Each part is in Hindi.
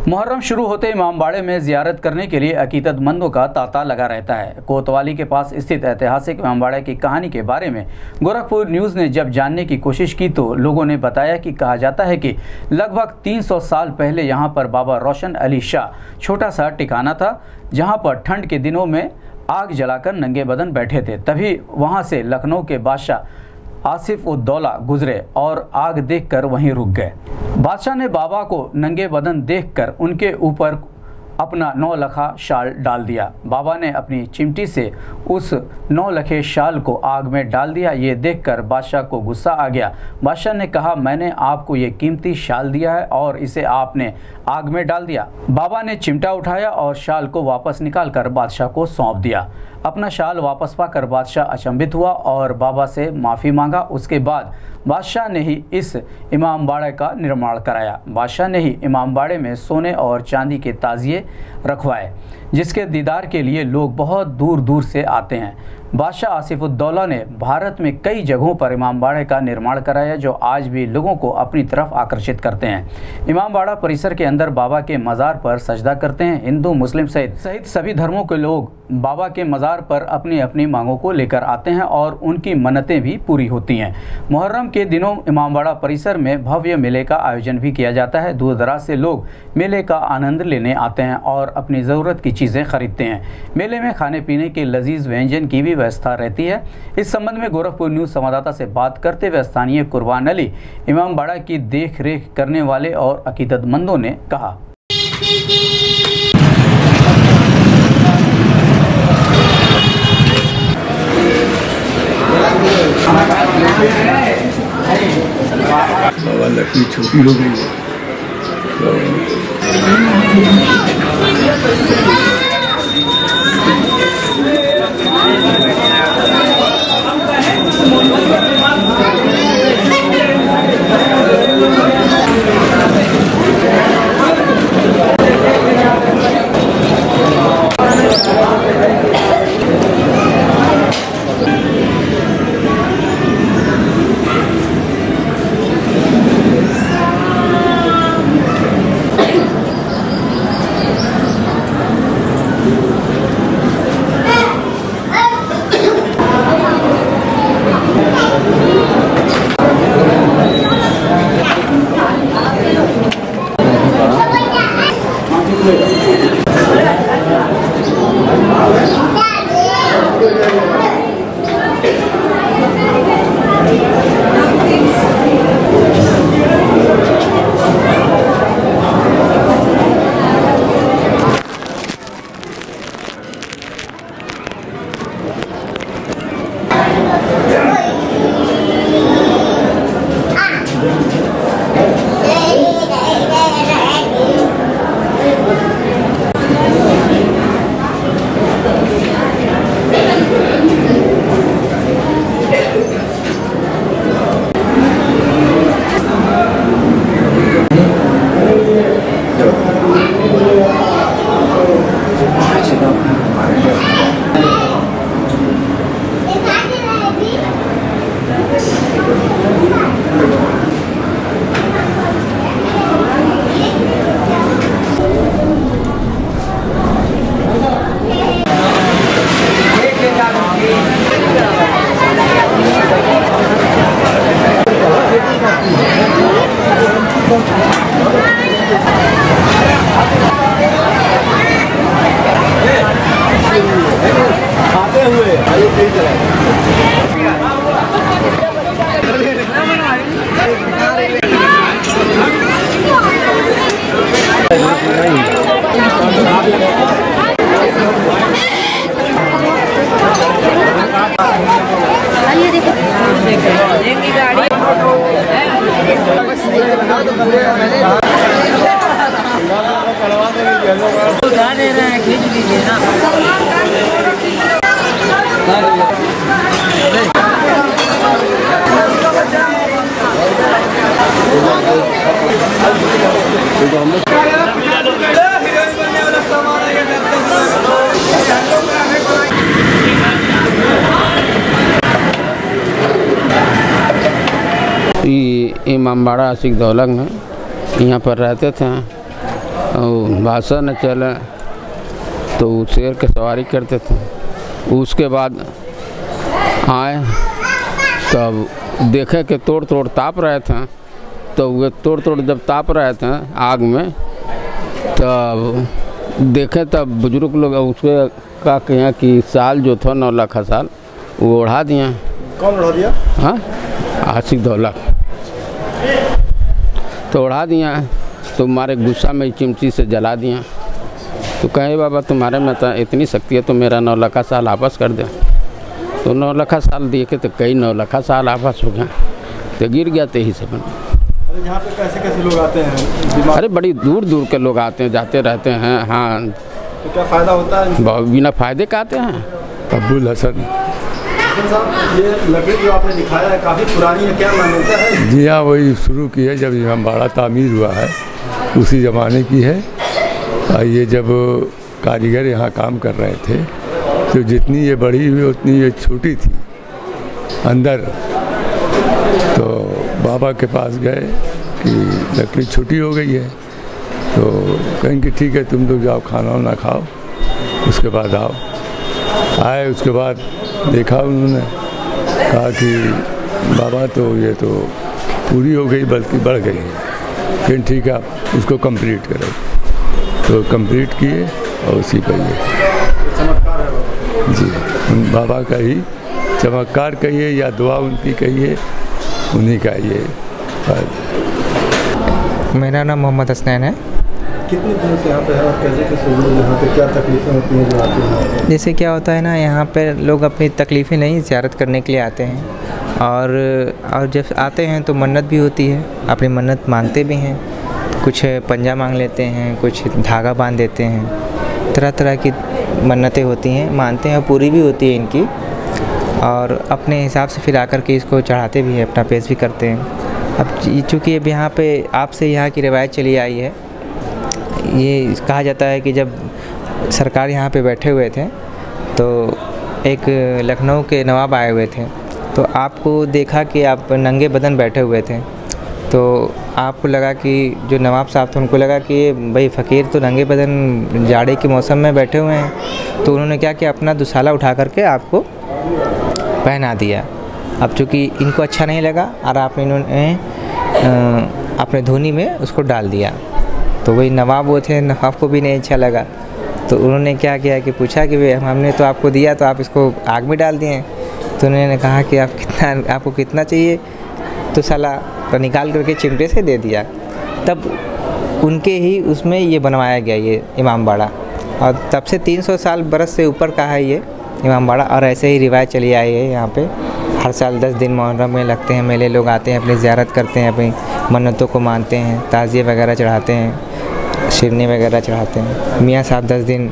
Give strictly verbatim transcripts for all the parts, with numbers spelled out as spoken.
मुहर्रम शुरू होते इमामबाड़े में ज़ियारत करने के लिए अकीदतमंदों का तांता लगा रहता है। कोतवाली के पास स्थित ऐतिहासिक इमामबाड़े की कहानी के बारे में गोरखपुर न्यूज़ ने जब जानने की कोशिश की तो लोगों ने बताया कि कहा जाता है कि लगभग तीन सौ साल पहले यहाँ पर बाबा रोशन अली शाह छोटा सा ठिकाना था, जहाँ पर ठंड के दिनों में आग जलाकर नंगे बदन बैठे थे। तभी वहाँ से लखनऊ के बादशाह आसिफ उद दौला गुजरे और आग देखकर वहीं रुक गए। बादशाह ने बाबा को नंगे बदन देखकर उनके ऊपर अपना नौ लखा शाल डाल दिया। बाबा ने अपनी चिमटी से उस नौ लखे शाल को आग में डाल दिया। ये देखकर बादशाह को गुस्सा आ गया। बादशाह ने कहा, मैंने आपको ये कीमती शाल दिया है और इसे आपने आग में डाल दिया। बाबा ने चिमटा उठाया और शाल को वापस निकाल कर बादशाह को सौंप दिया। अपना शाल वापस पाकर बादशाह अचंभित हुआ और बाबा से माफ़ी मांगा। उसके बाद बादशाह ने ही इस इमामबाड़े का निर्माण कराया। बादशाह ने ही इमामबाड़े में सोने और चांदी के ताजिए रखवाए, जिसके दीदार के लिए लोग बहुत दूर दूर से आते हैं। बादशाह आसिफ उद दौला ने भारत में कई जगहों पर इमामबाड़े का निर्माण कराया, जो आज भी लोगों को अपनी तरफ आकर्षित करते हैं। इमामबाड़ा परिसर के अंदर बाबा के मज़ार पर सजदा करते हैं। हिंदू, मुस्लिम सहित सहित सभी धर्मों के लोग बाबा के मज़ार पर अपनी अपनी मांगों को लेकर आते हैं और उनकी मन्नतें भी पूरी होती हैं। मुहर्रम के दिनों इमामबाड़ा परिसर में भव्य मेले का आयोजन भी किया जाता है। दूर दराज से लोग मेले का आनंद लेने आते हैं और अपनी ज़रूरत की चीज़ें खरीदते हैं। मेले में खाने पीने के लजीज व्यंजन की भी व्यवस्था रहती है। इस संबंध में गोरखपुर न्यूज़ संवाददाता से बात करते हुए स्थानीय कुर्बान अली, इमामबाड़ा की देख रेख करने वाले और अकीदतमंदों ने कहा, बाबा लकड़ी छोटी हो गई है। इमामबाड़ा आशिक दौलत में यहाँ पर रहते थे और भाषा न चले तो शेर की सवारी करते थे। उसके बाद आए तब देखे कि तोड़ तोड़ ताप रहे थे, तो वे तोड़ तोड़ जब ताप रहे थे आग में, तब देखे तब बुजुर्ग लोग उसके का कहें कि साल जो था नौ लाख साल वो उड़ा दिया। कौन उड़ा दिया? हाँ, आशिक दौलत तो उड़ा दिया। तो हमारे गुस्सा में चिमटी से जला दिया। तो कहे बाबा तुम्हारे में तो इतनी शक्ति है तो मेरा नौ लाख साल वापस कर दे। तो नौ लाख साल देखे तो कई नौ लाख साल वापस हो गया, तो गिर गया ते ही से बन। अरे यहाँ पे कैसे कैसे लोग आते हैं? अरे बड़ी दूर दूर के लोग आते हैं, जाते रहते हैं। हाँ, तो क्या फ़ायदा होता है? बिना फायदे का आते हैं। अब्दुल हसन। साहब, ये लकड़ी जो आपने दिखाया है काफ़ी पुरानी है, क्या मान्यता है? जी हाँ, वही शुरू की है जब इमामबाड़ा तामीर हुआ है, उसी ज़माने की है। ये जब कारीगर यहाँ काम कर रहे थे तो जितनी ये बड़ी हुई उतनी ये छोटी थी अंदर। तो बाबा के पास गए कि लकड़ी छोटी हो गई है, तो कहें कि ठीक है तुम लोग जाओ खाना वाना खाओ, उसके बाद आओ। आए, उसके बाद देखा उन्होंने, कहा कि बाबा तो ये तो पूरी हो गई बल्कि बढ़ गई है, फिर ठीक है आप उसको कंप्लीट करो। तो कंप्लीट किए और उसी पर ये चमत्कार है जी उन बाबा का ही चमत्कार कहिए या दुआ उनकी कहिए, उन्हीं का ये। मेरा नाम मोहम्मद हसनैन है। कितने दिनों से यहाँ पे है और कैसे कैसे लोग यहाँ पे क्या तकलीफ़ें होती हैं जो आते हैं? जैसे क्या होता है ना, यहाँ पे लोग अपनी तकलीफ़ें नहीं ज़ियारत करने के लिए आते हैं, और और जब आते हैं तो मन्नत भी होती है, अपनी मन्नत मांगते भी हैं। कुछ पंजा मांग लेते हैं, कुछ धागा बांध देते हैं, तरह तरह की मन्नतें होती हैं, मानते हैं, पूरी भी होती है इनकी। और अपने हिसाब से फिर आकर के इसको चढ़ाते भी हैं, अपना पेश भी करते हैं। अब चूँकि अब यहाँ पे आपसे यहाँ की रिवायत चली आई है, ये कहा जाता है कि जब सरकार यहाँ पे बैठे हुए थे तो एक लखनऊ के नवाब आए हुए थे, तो आपको देखा कि आप नंगे बदन बैठे हुए थे, तो आपको लगा कि जो नवाब साहब थे उनको लगा कि भाई फ़कीर तो नंगे बदन जाड़े के मौसम में बैठे हुए हैं, तो उन्होंने क्या किया, अपना दुसाला उठा करके आपको पहना दिया। अब चूँकि इनको अच्छा नहीं लगा और आपने इन्होंने अपने धोनी में उसको डाल दिया, तो वही नवाब वो थे, नवाब को भी नहीं अच्छा लगा, तो उन्होंने क्या किया कि पूछा कि भाई हमने तो आपको दिया तो आप इसको आग में डाल दिए। तो उन्होंने कहा कि आप कितना आपको कितना चाहिए, तो साला तो निकाल करके चिमटे से दे दिया। तब उनके ही उसमें ये बनवाया गया ये इमामबाड़ा, और तब से तीन सौ साल बरस से ऊपर का है ये इमामबाड़ा, और ऐसे ही रिवायत चली आई है। यहाँ पे हर साल दस दिन मुहर्रम में लगते हैं मेले, लोग आते हैं, अपनी ज़ियारत करते हैं, अपनी मन्नतों को मानते हैं, ताज़िए वगैरह चढ़ाते हैं, शिरनी वगैरह चढ़ाते हैं। मियाँ साहब दस दिन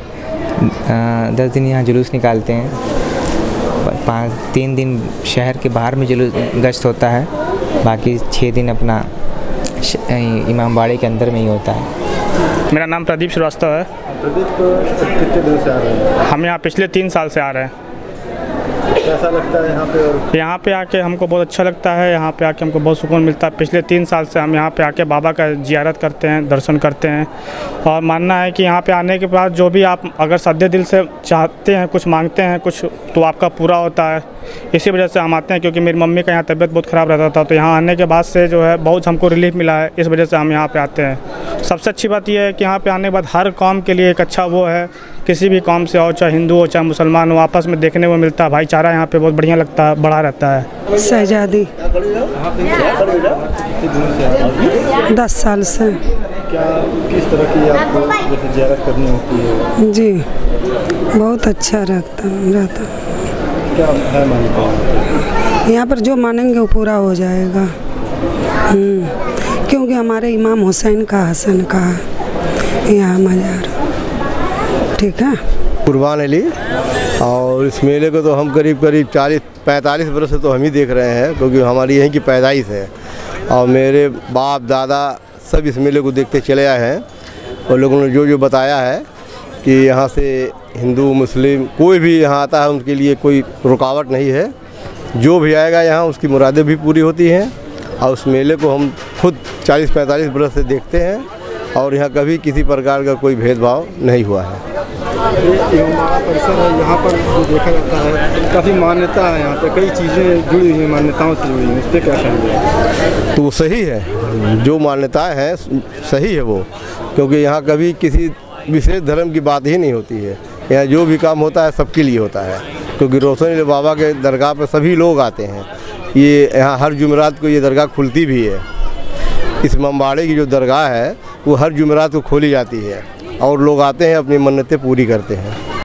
दस दिन यहाँ जुलूस निकालते हैं, पाँच तीन दिन शहर के बाहर में जुलूस गश्त होता है, बाकी छः दिन अपना इमामबाड़े के अंदर में ही होता है। मेरा नाम प्रदीप श्रीवास्तव है। प्रदीप कितने दिन से आ रहे हैं? हम यहाँ पिछले तीन साल से आ रहे हैं। कैसा लगता है यहाँ पे? और यहाँ पे आके हमको बहुत अच्छा लगता है, यहाँ पे आके हमको बहुत सुकून मिलता है। पिछले तीन साल से हम यहाँ पे आके बाबा का ज़ियारत करते हैं, दर्शन करते हैं, और मानना है कि यहाँ पे आने के बाद जो भी आप अगर सच्चे दिल से चाहते हैं, कुछ मांगते हैं कुछ, तो आपका पूरा होता है। इसी वजह से हम आते हैं, क्योंकि मेरी मम्मी का यहाँ तबीयत बहुत ख़राब रहता था, तो यहाँ आने के बाद से जो है बहुत हमको रिलीफ मिला है, इस वजह से हम यहाँ पे आते हैं। सबसे अच्छी बात यह है कि यहाँ पे आने के बाद हर कौम के लिए एक अच्छा वो है, किसी भी कौम से हो, चाहे हिंदू हो चाहे मुसलमान हो, आपस में देखने को मिलता है, भाईचारा यहाँ पे बहुत बढ़िया लगता है, बढ़ा रहता है। शहजादी दस साल से। क्या किस तरह की आपको जैसे ज़ियारत करनी होती है? जी बहुत अच्छा रहता रहता क्या है मानते? यहाँ पर जो मानेंगे वो पूरा हो जाएगा, क्योंकि हमारे इमाम हुसैन का हसन का यहाँ मज़ार। ठीक है। कुर्बान अली, और इस मेले को तो हम करीब करीब चालीस पैंतालीस वर्ष से तो हम ही देख रहे हैं, क्योंकि हमारी यहीं की पैदाइश है, और मेरे बाप दादा सब इस मेले को देखते चले आए हैं। और लोगों ने जो जो बताया है कि यहाँ से हिंदू मुस्लिम कोई भी यहाँ आता है, उनके लिए कोई रुकावट नहीं है, जो भी आएगा यहाँ उसकी मुरादें भी पूरी होती हैं। और उस मेले को हम खुद चालीस पैंतालीस वर्ष से देखते हैं, और यहाँ कभी किसी प्रकार का कोई भेदभाव नहीं हुआ है। ये इमामबाड़ा परिसर है, यहाँ पर जो देखा जाता है काफ़ी मान्यता है, यहाँ पे कई चीज़ें जुड़ी हुई हैं, मान्यताओं से जुड़ी हुई हैं, इस पर क्या कहेंगे? तो वो सही है, जो मान्यताएं हैं सही है वो, क्योंकि यहाँ कभी किसी विशेष धर्म की बात ही नहीं होती है। यहाँ जो भी काम होता है सबके लिए होता है, क्योंकि रोशनी बाबा के दरगाह पर सभी लोग आते हैं। ये यहाँ हर जुमेरात को ये दरगाह खुलती भी है। इस इमामबाड़े की जो दरगाह है वो हर जुमेरात को खोली जाती है और लोग आते हैं, अपनी मन्नतें पूरी करते हैं।